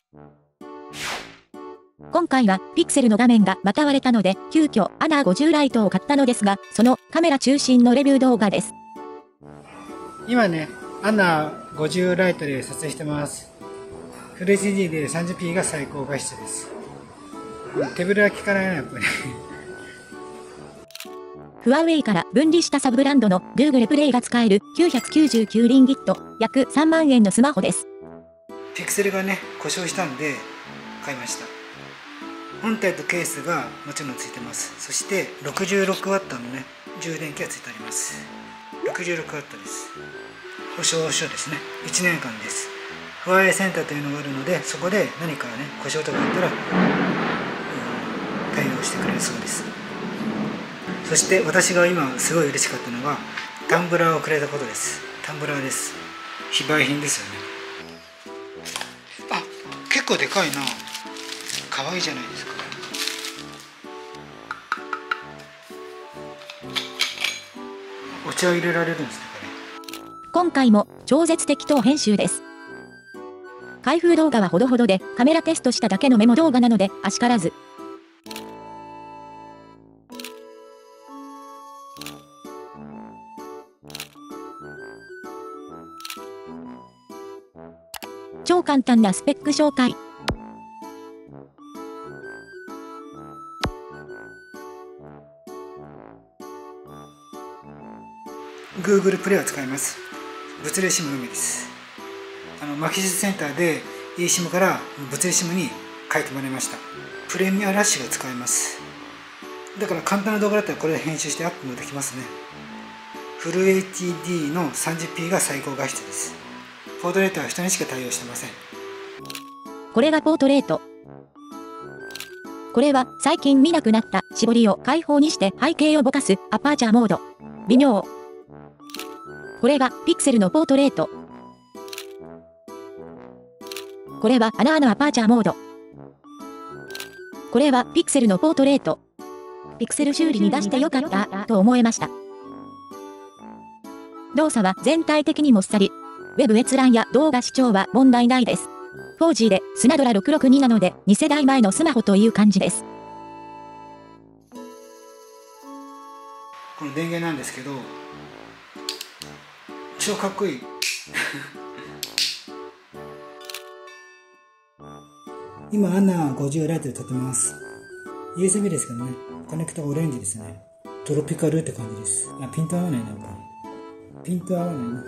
今回はピクセルの画面がまた割れたので、急遽アナー50ライトを買ったのですが、そのカメラ中心のレビュー動画です。 今ね、アナー50ライトで撮影してます。フル HD で 30p が最高画質です。手ぶれは効かないな、やっぱり。 フワウェイから分離したサブブランドの Google プレイが使える999リンギット、約3万円のスマホです。 ピクセルがね、故障したんで買いました。本体とケースがもちろんついてます。そして 66W のね、充電器がついてあります。66W です。保証書ですね。1年間です。フワウェイセンターというのがあるので、そこで何かね、故障とかあったら、対応してくれるそうです。そして私が今すごい嬉しかったのが、タンブラーをくれたことです。タンブラーです。非売品ですよね。あ、結構でかいな。可愛いじゃないですか。お茶を入れられるんですね、これ。 今回も超絶適当編集です。開封動画はほどほどで、カメラテストしただけのメモ動画なので、あしからず。超簡単なスペック紹介。 Google プレイを使います。物理 SIM のみです。マキシスセンターで eSIM から物理 SIM に変えてもらいました。プレミアラッシュが使えます。だから簡単な動画だったらこれで編集してアップもできますね。フル HD の 30p が最高画質です。ポートレートは人にしか対応してません。 これがポートレート。これは最近見なくなった絞りを開放にして背景をぼかすアパーチャーモード。微妙。これがピクセルのポートレート。これはアナーのアパーチャーモード。これはピクセルのポートレート。ピクセル修理に出してよかったと思いました。動作は全体的にもっさり。ウェブ閲覧や動画視聴は問題ないです。4G でスナドラ662なので2世代前のスマホという感じです。 この電源なんですけど、超かっこいい。今アナー50ライトで撮ってます。 USB ですけどね、コネクタがオレンジですね。トロピカルって感じです。あ、ピント合わないな、これ。ピント合わないな。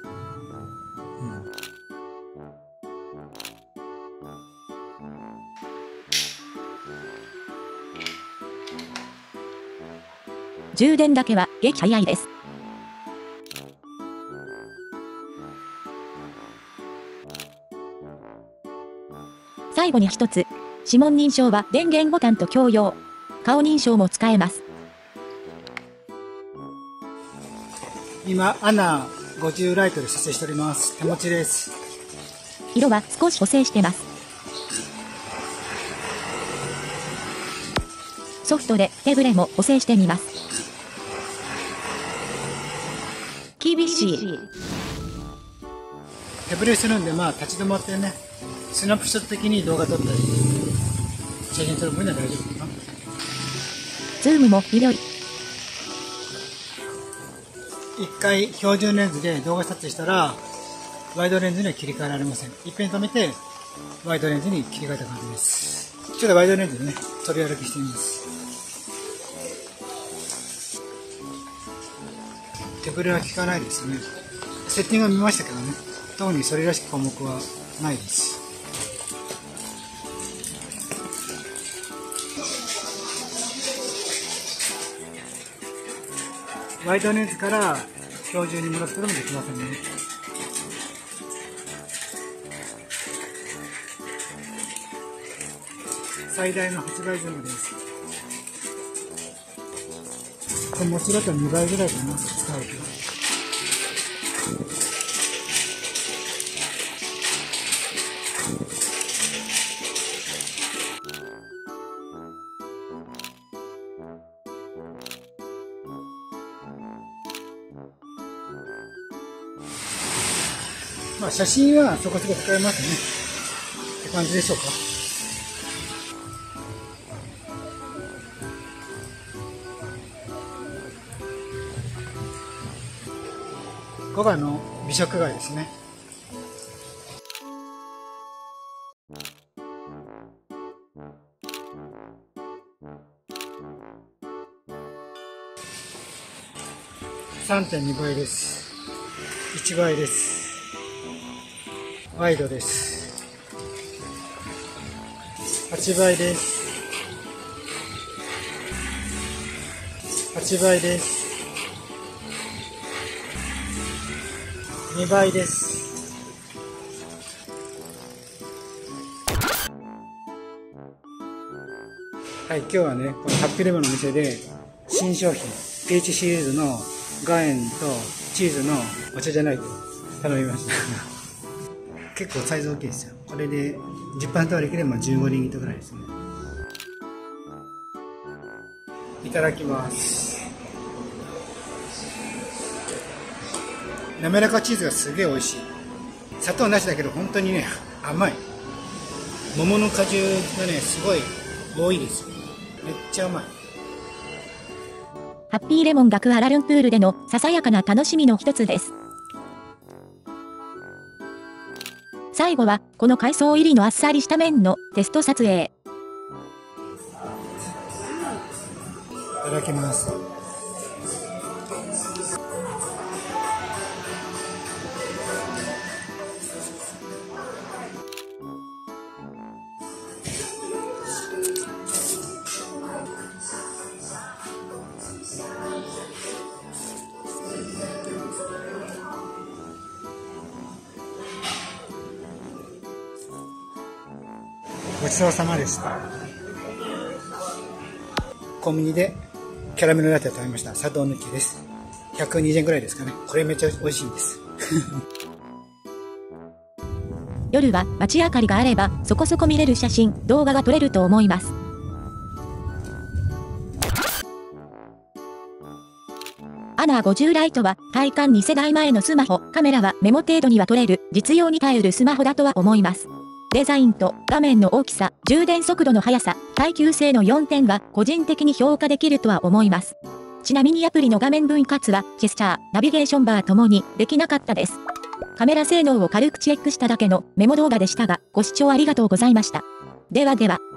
充電だけは激早いです。最後に一つ。指紋認証は電源ボタンと共用。顔認証も使えます。 今、アナー50ライトで撮影しております。手持ちです。 色は少し補正してます。ソフトで手ブレも補正してみます。厳しい。 手ブレするんで、立ち止まってね、スナップショット的に動画撮ったり、写真撮る分には大丈夫かな。 ズームも広い。 一回標準レンズで動画撮影したら、ワイドレンズには切り替えられません。一遍止めて、ワイドレンズに切り替えた感じです。ちょっとワイドレンズでね、飛び歩きしてみます。手ぶれは効かないですね。セッティングは見ましたけどね、特にそれらしき項目はないです。ワイドレンズから標準に戻すこともできませんね。最大の8倍ズームです。これ持ちだと2倍ぐらいかな、使うと。写真はそこそこ使えますね。 感じでしょうか。ここが美食街ですね。3.2 倍です。1倍です。ワイドです。8倍です。8倍です。2倍です。はい、今日はね、このハッピーレモンのお店で新商品、ピーチシリーズの岩塩とチーズのお茶じゃないけど頼みました。結構サイズ大きいですよ。これで10パンと割り切れば15リンギットぐらいですね。いただきます。滑らかチーズがすげえ美味しい。砂糖なしだけど本当にね、甘い。桃の果汁がね、すごい多いです。めっちゃ甘い。 ハッピーレモンがクアラルンプールでのささやかな楽しみの一つです。最後は、この海藻入りのあっさりした麺のテスト撮影。 いただきます。ごちそうさまでした。コンビニでキャラメルラテを食べました。砂糖抜きです。120円くらいですかね。これめっちゃ美味しいんです。 夜は街明かりがあればそこそこ見れる写真、動画が撮れると思います。アナー50ライトは体感2世代前のスマホ、カメラはメモ程度には撮れる実用に耐えるスマホだとは思います。デザインと画面の大きさ、充電速度の速さ、耐久性の4点は個人的に評価できるとは思います。ちなみにアプリの画面分割はジェスチャー、ナビゲーションバーともにできなかったです。カメラ性能を軽くチェックしただけのメモ動画でしたが、ご視聴ありがとうございました。ではでは。